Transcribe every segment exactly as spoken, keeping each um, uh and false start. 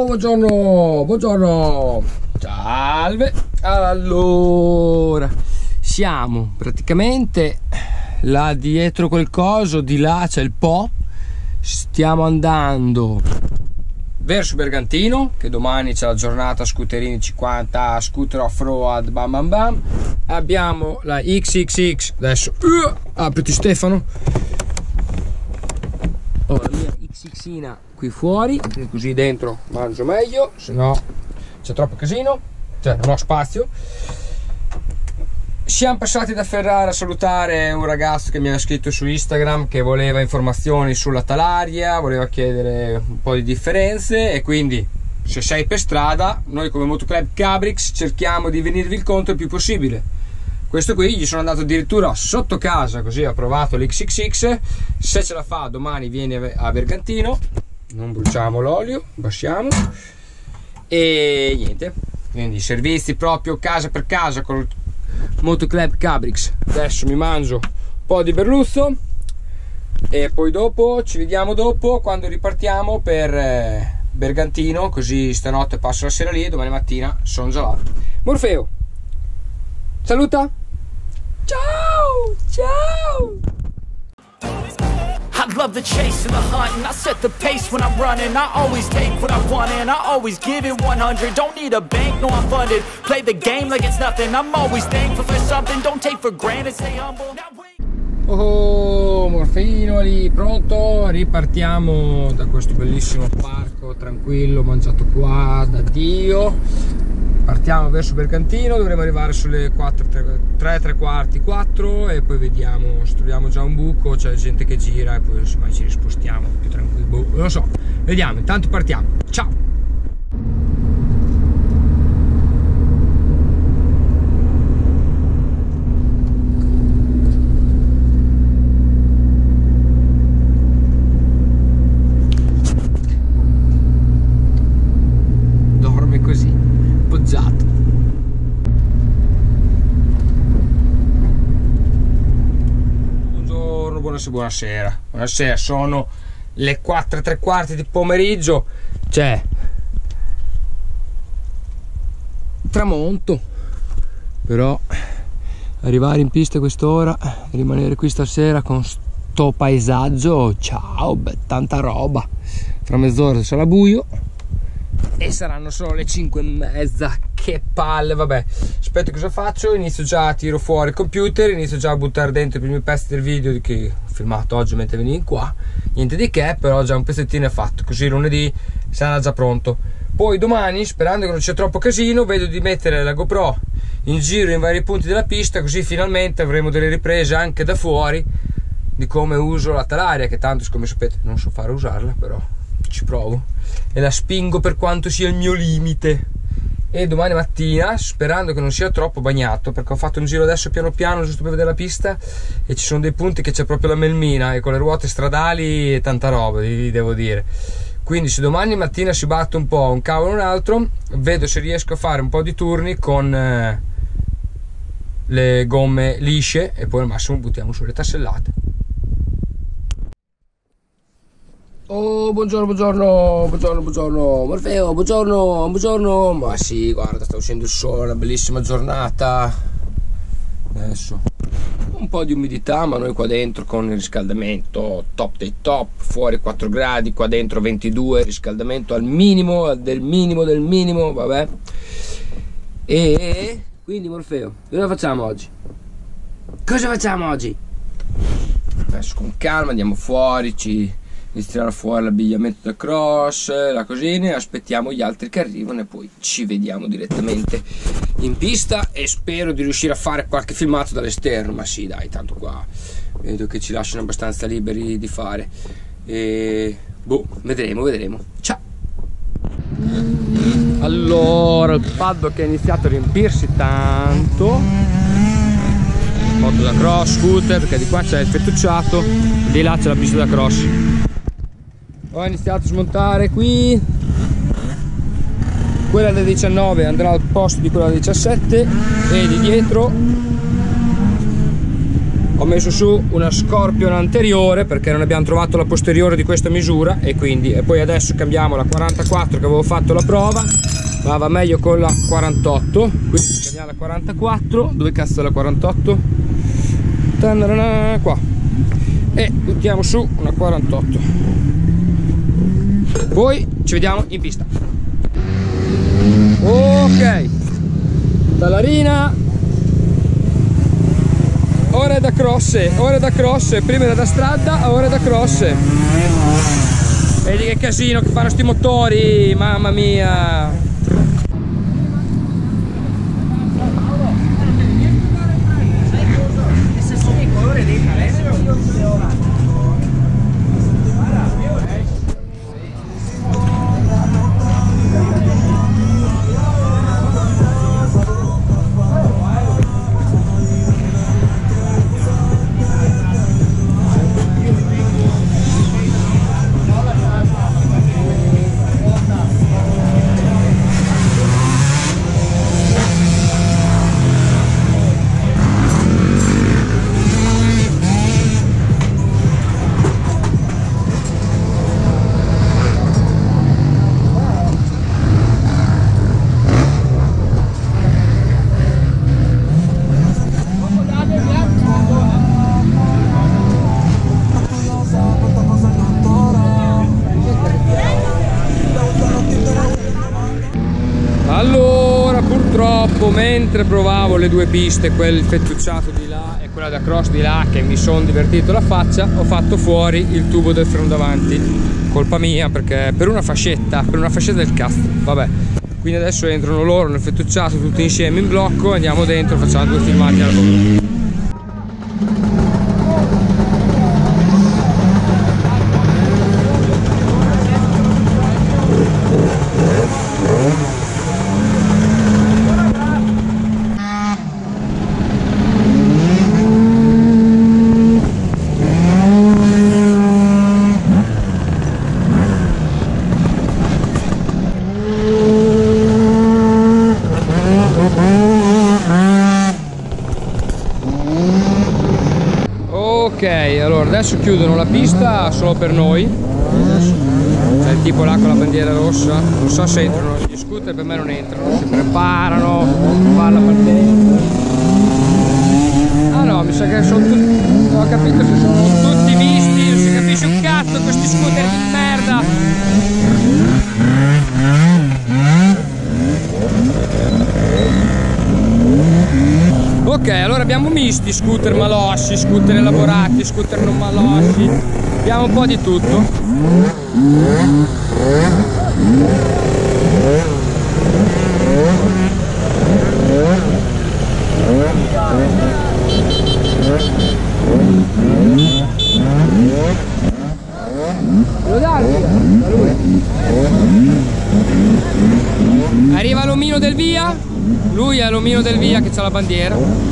buongiorno, buongiorno, salve. Allora, siamo praticamente là dietro quel coso, di là c'è il Po. Stiamo andando verso Bergantino, che domani c'è la giornata scooterini cinquanta, scooter off-road, bam bam bam. Abbiamo la X X X, adesso uh, apriti Stefano. Ho la mia X Xina qui fuori, così dentro mangio meglio, se no c'è troppo casino, cioè non ho spazio. Siamo passati da Ferrara a salutare un ragazzo che mi ha scritto su Instagram che voleva informazioni sulla Talaria, voleva chiedere un po' di differenze, e quindi se sei per strada, noi come Motoclub Cabrix cerchiamo di venirvi incontro il più possibile. Questo qui gli sono andato addirittura sotto casa, così ha provato l'X X X. Se ce la fa domani viene a Bergantino, non bruciamo l'olio, bassiamo, e niente, quindi servizi proprio casa per casa con Motoclub Cabrix. Adesso mi mangio un po' di berluzzo e poi dopo ci vediamo dopo quando ripartiamo per eh, Bergantino, così stanotte passo la sera lì e domani mattina sono già là. Morfeo, saluta, ciao ciao. I love the chase and the hunt, and I set the pace when I'm running. I always take what I want and I always give it one hundred. Don't need a bank, no I'm funded. Play the game like it's nothing. I'm always thankful for something. Don't take for granted, stay humble. Oh, Morfino lì, pronto? Ripartiamo da questo bellissimo parco tranquillo, mangiato qua da Dio. Partiamo verso Bergantino, dovremo arrivare sulle quattro, tre, tre quarti, quattro, e poi vediamo se troviamo già un buco, c'è gente che gira e poi insomma ci rispostiamo più tranquillo, boh, non lo so, vediamo, intanto partiamo, ciao! Dorme così, appoggiato. Buongiorno, buonasera, buonasera, buonasera, sono le quattro e tre quarti di pomeriggio, c'è tramonto, però arrivare in pista a quest'ora, rimanere qui stasera con sto paesaggio, ciao, beh, tanta roba. Fra mezz'ora sarà buio e saranno solo le cinque e mezza, che palle. Vabbè, aspetta, cosa faccio? Inizio già, tiro fuori il computer, inizio già a buttare dentro i primi pezzi del video che ho filmato oggi mentre venivo qua. Niente di che, però già un pezzettino è fatto, così lunedì sarà già pronto. Poi domani, sperando che non c'è troppo casino, vedo di mettere la GoPro in giro in vari punti della pista, così finalmente avremo delle riprese anche da fuori di come uso la Talaria, che tanto, come sapete, non so fare a usarla, però ci provo e la spingo per quanto sia il mio limite. E domani mattina, sperando che non sia troppo bagnato, perché ho fatto un giro adesso piano piano giusto per vedere la pista e ci sono dei punti che c'è proprio la melmina, e con le ruote stradali e tanta roba, vi devo dire. Quindi se domani mattina si batte un po' un cavolo o un altro, vedo se riesco a fare un po' di turni con eh, le gomme lisce, e poi al massimo buttiamo sulle tassellate. Oh, buongiorno, buongiorno, buongiorno, buongiorno, Morfeo, buongiorno, buongiorno. Ma sì, guarda, sta uscendo il sole, una bellissima giornata. Adesso un po' di umidità, ma noi qua dentro con il riscaldamento top dei top, fuori quattro gradi, qua dentro ventidue, riscaldamento al minimo, del minimo, del minimo, vabbè. E quindi, Morfeo, cosa facciamo oggi? Cosa facciamo oggi? Adesso con calma andiamo fuori, ci... di tirare fuori l'abbigliamento da cross, la cosina, e aspettiamo gli altri che arrivano e poi ci vediamo direttamente in pista, e spero di riuscire a fare qualche filmato dall'esterno. Ma sì, dai, tanto qua vedo che ci lasciano abbastanza liberi di fare, e boh, vedremo, vedremo. Ciao! Allora, il paddock è iniziato a riempirsi tanto, moto da cross, scooter, perché di qua c'è il fettucciato, di là c'è la pista da cross. Ho iniziato a smontare qui, quella del diciannove andrà al posto di quella del diciassette, e di dietro ho messo su una Scorpion anteriore perché non abbiamo trovato la posteriore di questa misura, e quindi e poi adesso cambiamo la quarantaquattro che avevo fatto la prova, ma va meglio con la quarantotto, quindi cambiamo la quarantaquattro. Dove cazzo è la quarantotto? Tanarana, qua, e buttiamo su una quarantotto, poi ci vediamo in pista. Ok, talarina, ora è da crosse, ora è da crosse, prima era da strada, ora è da crosse. Vedi che casino che fanno sti motori, mamma mia. Allora, purtroppo, mentre provavo le due piste, quel fettucciato di là e quella da cross di là, che mi sono divertito la faccia, ho fatto fuori il tubo del freno davanti. Colpa mia, perché per una fascetta, per una fascetta del cazzo, vabbè. Quindi adesso entrano loro nel fettucciato tutti insieme in blocco, andiamo dentro, facciamo due filmati al volo. Ok, allora adesso chiudono la pista solo per noi, cioè tipo là con la bandiera rossa, non so se entrano gli scooter, per me non entrano, si preparano, fanno la partenza. Ah no, mi sa che sono tutti, non ho capito se sono tutti visti, non si capisce un cazzo questi scooter di merda. Ok, allora abbiamo misti, scooter malosci, scooter elaborati, scooter non malosci, abbiamo un po' di tutto. Arriva l'omino del via, lui è l'omino del via che c'ha la bandiera.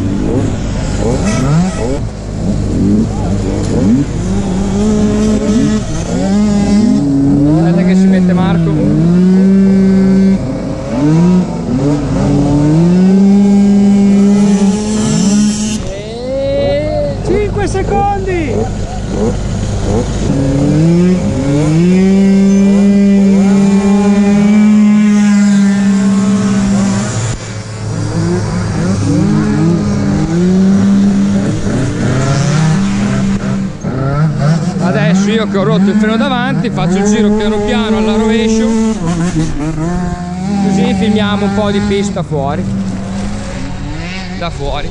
Guardate che si mette Marco. E cinque secondi. Adesso io che ho rotto il freno davanti faccio il giro piano piano alla rovescio, così filmiamo un po' di pista fuori, da fuori.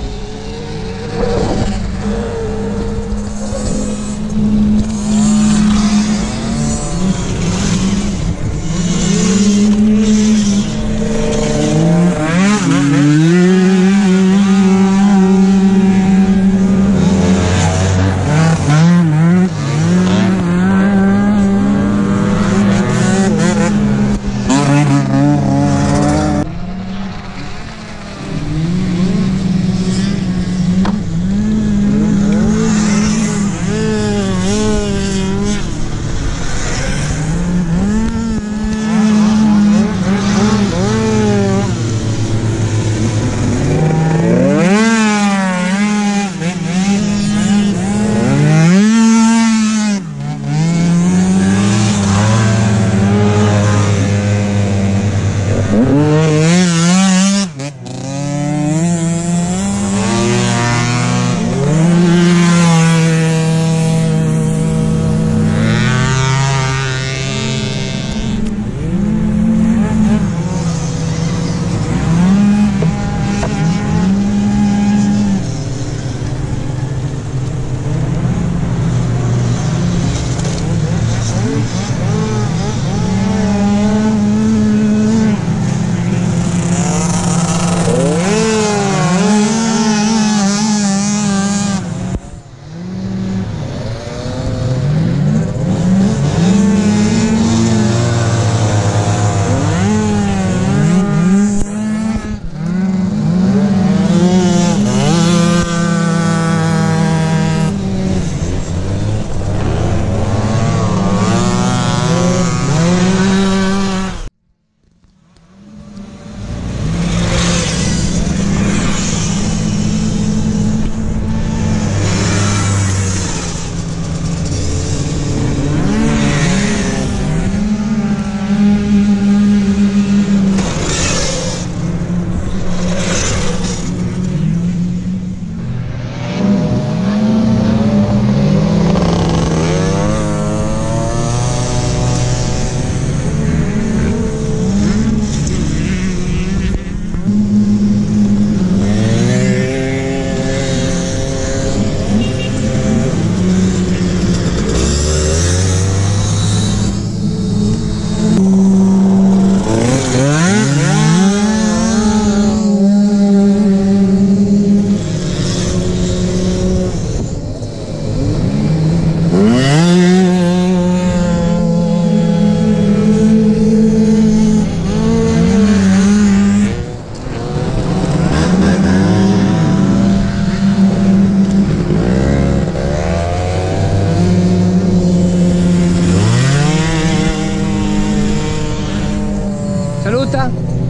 Saluta.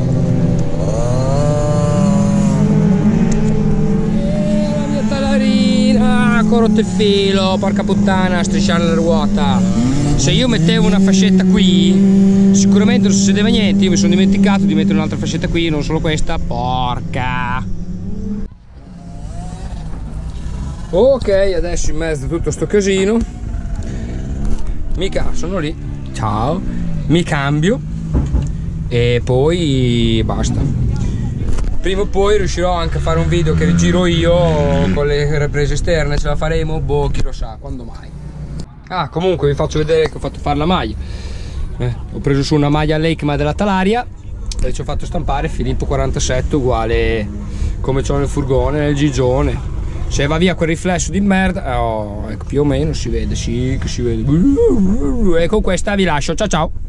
La mia talarina, ho rotto il filo, porca puttana, a strisciare la ruota. Se io mettevo una fascetta qui, sicuramente non succedeva niente. Io mi sono dimenticato di mettere un'altra fascetta qui, non solo questa, porca. Ok, adesso in mezzo a tutto sto casino, mica sono lì, ciao, mi cambio e poi basta. Prima o poi riuscirò anche a fare un video che rigiro io con le riprese esterne, ce la faremo, boh, chi lo sa, quando mai. Ah, comunque vi faccio vedere che ho fatto fare la maglia. Eh, ho preso su una maglia Lake della Talaria e ci ho fatto stampare Filippo quarantasette uguale come c'ho nel furgone, nel gigione. Se va via quel riflesso di merda, oh, ecco, più o meno si vede, sì che si vede. E con questa vi lascio, ciao ciao.